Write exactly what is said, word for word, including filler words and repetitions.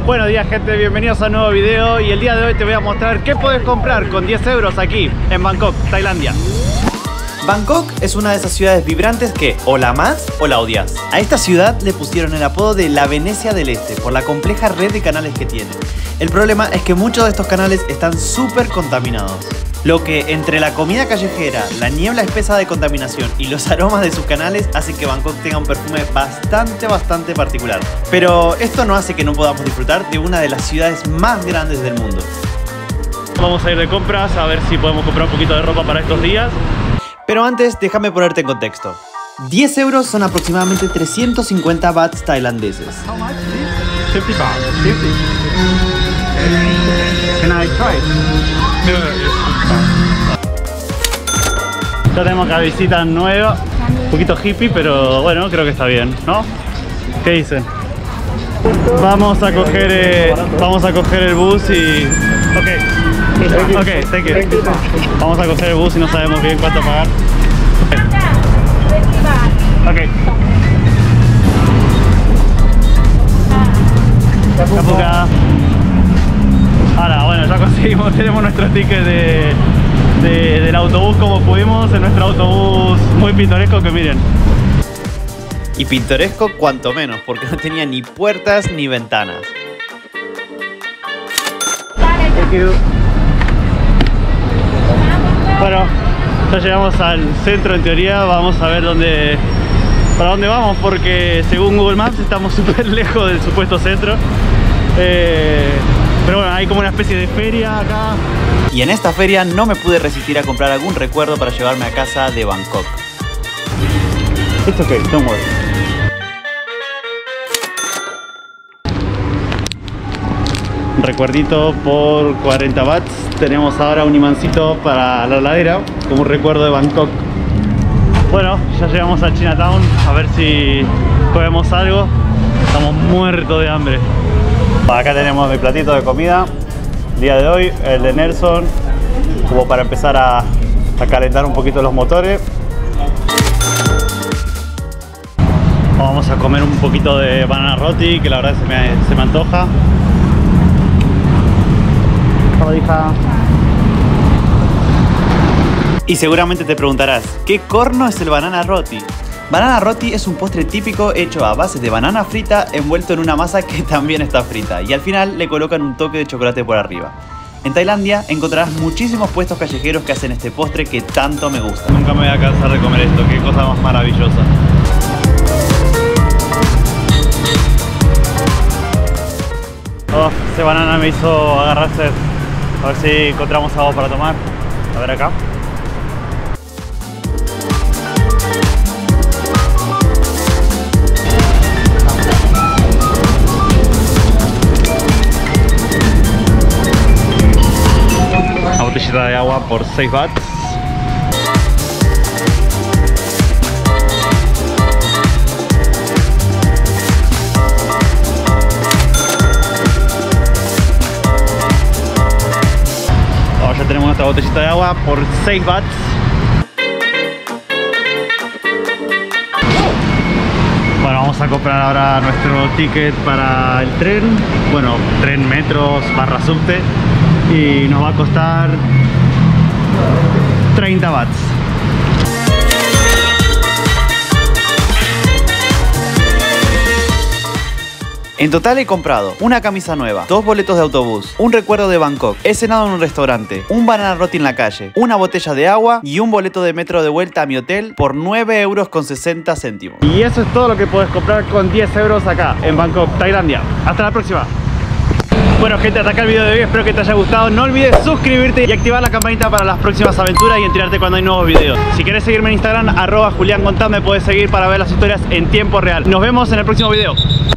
Buenos días, gente, bienvenidos a un nuevo video. Y el día de hoy te voy a mostrar qué puedes comprar con diez euros aquí en Bangkok, Tailandia. Bangkok es una de esas ciudades vibrantes que o la amas o la odias. A esta ciudad le pusieron el apodo de la Venecia del Este por la compleja red de canales que tiene. El problema es que muchos de estos canales están súper contaminados. Lo que entre la comida callejera, la niebla espesa de contaminación y los aromas de sus canales hace que Bangkok tenga un perfume bastante bastante particular. Pero esto no hace que no podamos disfrutar de una de las ciudades más grandes del mundo. Vamos a ir de compras a ver si podemos comprar un poquito de ropa para estos días. Pero antes, déjame ponerte en contexto. diez euros son aproximadamente trescientos cincuenta bahts tailandeses. How much? fifty baht. fifty. Can I try? Ya tenemos cabecita nueva, un poquito hippie, pero bueno, creo que está bien, ¿no? ¿Qué dicen? Vamos a coger, eh, vamos a coger el bus y... Ok, ok, thank you. Vamos a coger el bus y no sabemos bien cuánto pagar. Ok. Capuca. Ahora, bueno, ya conseguimos, tenemos nuestro ticket de, de, del autobús como pudimos, en nuestro autobús muy pintoresco que miren. Y pintoresco cuanto menos, porque no tenía ni puertas ni ventanas. Thank you. Bueno, ya llegamos al centro en teoría, vamos a ver dónde, para dónde vamos, porque según Google Maps estamos súper lejos del supuesto centro. Eh, pero bueno, hay como una especie de feria acá. Y en esta feria no me pude resistir a comprar algún recuerdo para llevarme a casa de Bangkok. It's okay, don't worry. Un recuerdito por cuarenta bahts. Tenemos ahora un imancito para la heladera como un recuerdo de Bangkok. Bueno, ya llegamos a Chinatown, a ver si comemos algo. Estamos muertos de hambre. Acá tenemos mi platito de comida. El día de hoy, el de Nelson, como para empezar a, a calentar un poquito los motores. Vamos a comer un poquito de banana roti, que la verdad se me, se me antoja. Hola, hija. Y seguramente te preguntarás, ¿qué corno es el banana roti? Banana roti es un postre típico hecho a base de banana frita envuelto en una masa que también está frita y al final le colocan un toque de chocolate por arriba. En Tailandia encontrarás muchísimos puestos callejeros que hacen este postre que tanto me gusta. Nunca me voy a cansar de comer esto, qué cosa más maravillosa. Oh, ese banana me hizo agarrar sed. A ver si encontramos algo para tomar. A ver acá. Una botellita de agua por seis bahts. Ya tenemos nuestra botellita de agua por seis bahts. Bueno, vamos a comprar ahora nuestro ticket para el tren. Bueno, tren, metros, barra subte. Y nos va a costar treinta bahts. En total he comprado una camisa nueva, dos boletos de autobús, un recuerdo de Bangkok, he cenado en un restaurante, un banana roti en la calle, una botella de agua y un boleto de metro de vuelta a mi hotel por nueve euros con sesenta céntimos. Y eso es todo lo que puedes comprar con diez euros acá en Bangkok, Tailandia. Hasta la próxima. Bueno, gente, hasta acá el video de hoy, espero que te haya gustado. No olvides suscribirte y activar la campanita para las próximas aventuras y enterarte cuando hay nuevos videos. Si querés seguirme en Instagram, arroba Julián Contá, me puedes seguir para ver las historias en tiempo real. Nos vemos en el próximo video.